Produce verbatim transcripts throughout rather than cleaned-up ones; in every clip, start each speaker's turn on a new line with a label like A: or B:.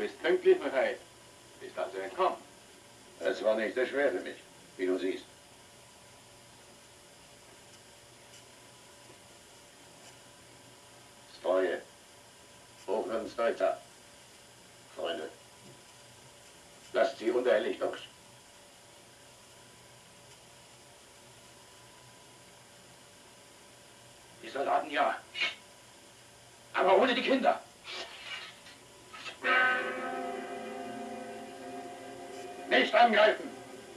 A: bist pünktlich, Michael. Bist also entkommen.
B: Es war nicht so schwer für mich, wie du siehst. Streue. Hochlandsdeutscher. Freunde. Lasst sie unbehelligt durch. Die Soldaten ja. Aber ohne die Kinder. Nicht angreifen!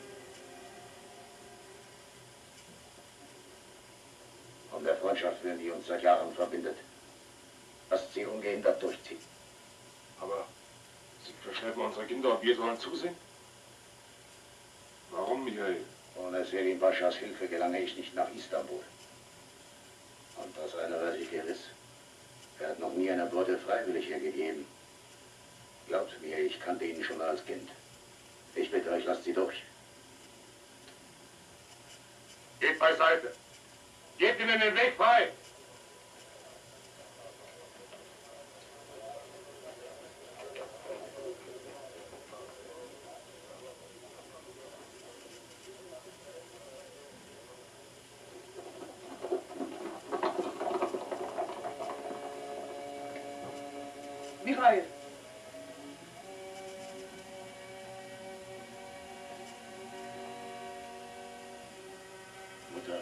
B: Um der Freundschaft willen, die uns seit Jahren verbindet. Lasst sie ungehindert durchziehen.
A: Aber Sie verschleppen unsere Kinder und wir sollen zusehen? Warum, Michael?
B: Ohne Selim Paschas Hilfe gelange ich nicht nach Istanbul. Und das eine, was ich gewiss. Er hat noch nie eine Beute freiwillig hergegeben. Glaubt mir, ich kannte ihn schon als Kind. Ich bitte euch, lasst sie durch.
A: Geht beiseite. Gebt ihnen den Weg frei.
C: Michael!
B: Mutter.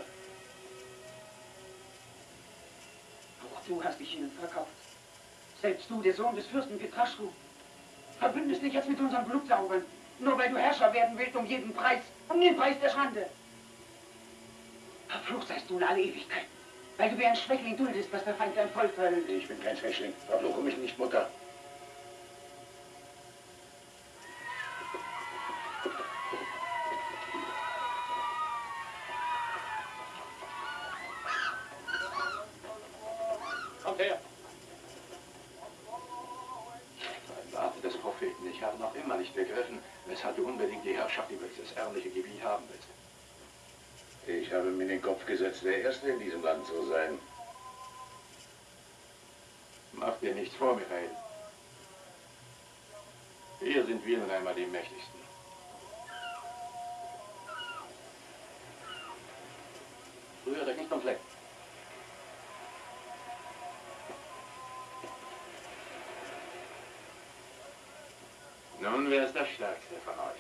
C: Auch du hast dich ihnen verkauft. Selbst du, der Sohn des Fürsten Petraschku, verbündest dich jetzt mit unseren Blutsaugern, nur weil du Herrscher werden willst um jeden Preis, um den Preis der Schande. Verflucht seist du in alle Ewigkeit, weil du wie ein Schwächling duldest, was der Feind dein Volk verhüllt.
B: Ich bin kein Schwächling. Verfluche mich nicht, Mutter.
A: Kommt her! Ein Beamter des Propheten, ich habe noch immer nicht begriffen, weshalb du unbedingt die Herrschaft über dieses ärmliche Gebiet haben willst.
B: Ich habe mir in den Kopf gesetzt, der Erste in diesem Land zu sein.
A: Mach dir nichts vor, Michael. Hier sind wir nun einmal die Mächtigsten. Rührt euch nicht vom Fleck. Nun, wer ist der Stärkste von euch?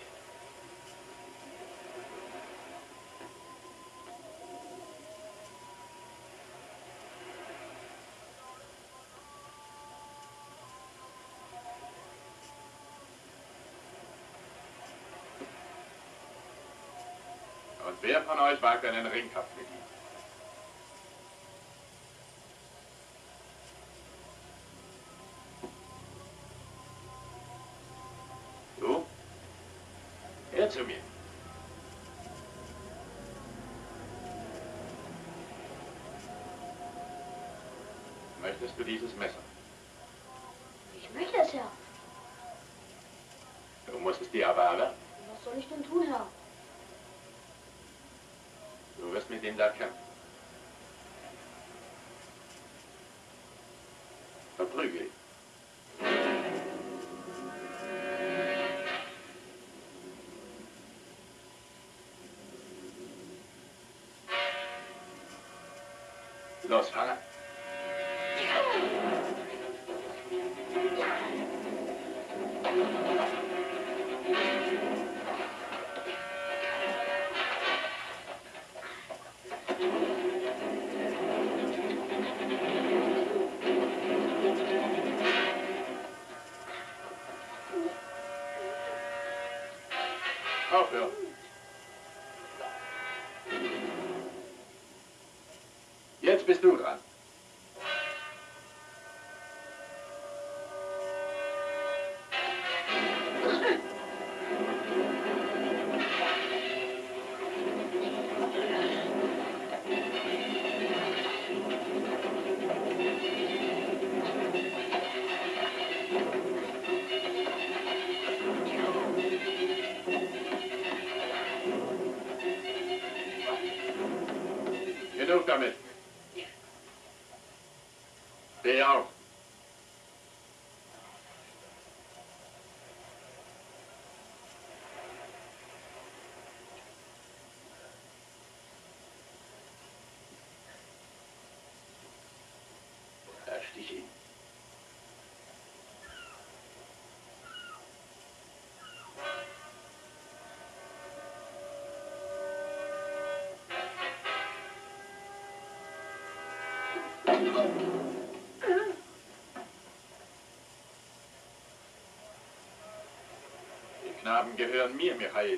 A: Und wer von euch wagt einen Ringkampf mit ihm? Du? Her zu mir. Möchtest du dieses Messer?
D: Ich möchte es, Herr.
A: Du musst es dir aber erwerben.
D: Was soll ich denn tun, Herr?
A: Du wirst mit ihm da kämpfen. Verprügel ihn. Los, Fahrer. Aufhören. Jetzt bist du dran. Die Knaben gehören mir, Michael.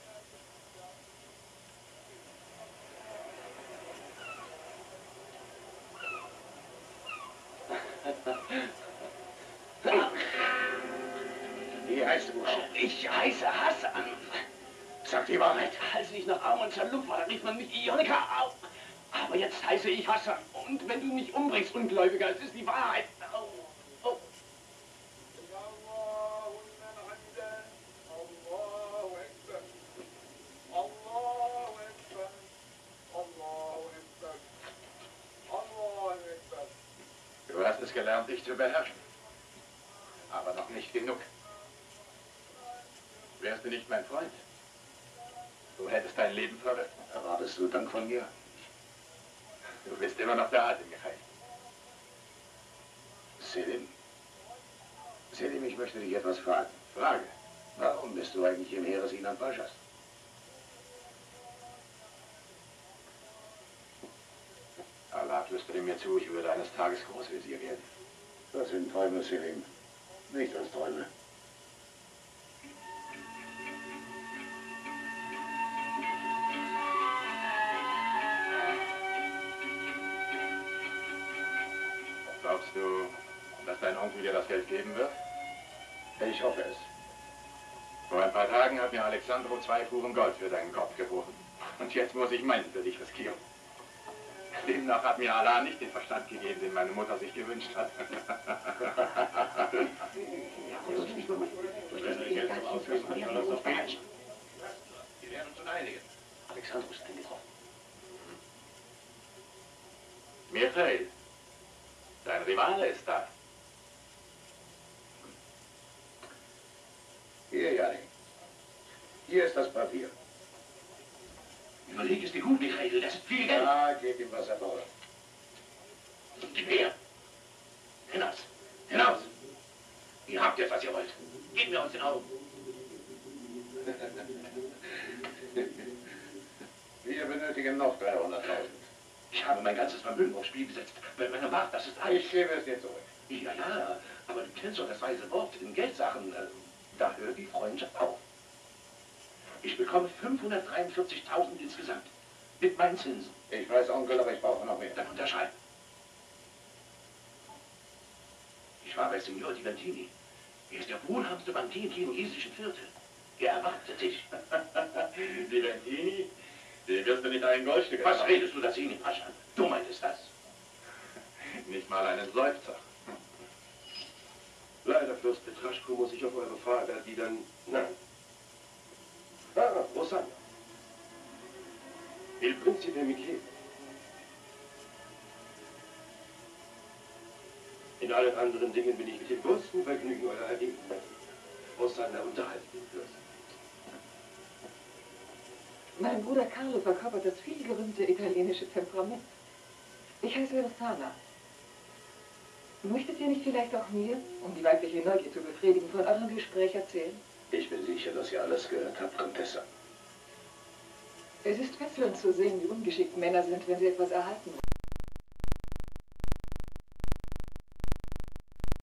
B: Wie heißt du, Bursche?
C: Ich heiße Hassan.
B: Sag die Wahrheit.
C: Als ich noch arm und zerlumpt war, da rief man mich Ionika auf. Aber jetzt heiße ich Hassan. Und wenn du mich umbringst, Ungläubiger, es ist die Wahrheit. Oh. Oh.
A: Du hast es gelernt, dich zu beherrschen. Aber noch nicht genug. Wärst du nicht mein Freund? Du hättest dein Leben verletzt.
B: Erwartest du Dank von mir?
A: Du bist immer noch der alte Michael.
B: Selim? Selim, ich möchte dich etwas fragen.
A: Frage.
B: Warum bist du eigentlich im Heere Sinan Paschas?
A: Allah flüsterte mir zu, ich würde eines Tages Großvezier werden.
B: Das sind Träume, Selim. Nicht als Träume.
A: Glaubst du, dass dein Onkel dir das Geld geben wird?
B: Ich hoffe es.
A: Vor ein paar Tagen hat mir Alexandro zwei Fuhren Gold für deinen Kopf geboten. Und jetzt muss ich meinen für dich riskieren. Demnach hat mir Allah nicht den Verstand gegeben, den meine Mutter sich gewünscht hat. Wir werden uns schon einigen.
C: Alexandro ist eingetroffen.
A: Michael, dein Rivale ist da.
B: Hier, Janik. Hier ist das Papier.
C: Überleg es dir gut, Michael, das ist viel Geld.
B: Ja, gib ihm, was er braucht.
C: Gib her. Hinaus. Hinaus. Ihr habt jetzt, was ihr wollt. Gebt mir aus den Augen.
B: Wir benötigen noch dreihunderttausend.
C: Ich habe mein ganzes Vermögen aufs Spiel gesetzt. Bei meiner Macht, das ist alles.
B: Ich gebe es dir zurück.
C: Ja, ja, aber du kennst doch das weise Wort in Geldsachen. Äh, da hört die Freundschaft auf. Ich bekomme fünfhundertdreiundvierzigtausend insgesamt. Mit meinen Zinsen.
B: Ich weiß, Onkel, aber ich brauche noch mehr.
C: Dann unterschreiben. Ich war bei Signor Diventini. Er ist der wohlhabendste Bankier im chinesischen Viertel. Er erwartet dich.
A: Diventini, die wirst du nicht ein Goldstück
C: Was
A: haben.
C: redest du da, Sini Pascha? Dummheit ist das.
A: Nicht mal einen Seufzer.
E: Leider, Fürst Petraschko, muss ich auf eure Frage erwidern, nein. Ah, Rosanna. Il Principe Michele. In allen anderen Dingen bin ich mit dem größten Vergnügen eurer Ergebnisse. Rosanna, unterhalten den Fürsten.
F: Mein Bruder Carlo verkörpert das vielgerühmte italienische Temperament. Ich heiße Rosanna. Möchtet ihr nicht vielleicht auch mir, um die weibliche Neugier zu befriedigen, von eurem Gespräch erzählen?
B: Ich bin sicher, dass ihr alles gehört habt, Contessa.
F: Es ist fesselnd zu sehen, wie ungeschickt Männer sind, wenn sie etwas erhalten wollen.